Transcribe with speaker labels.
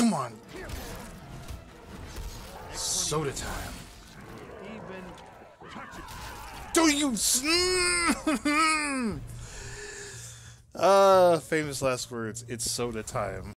Speaker 1: Come on. Soda time. Do you? Famous last words. It's soda time.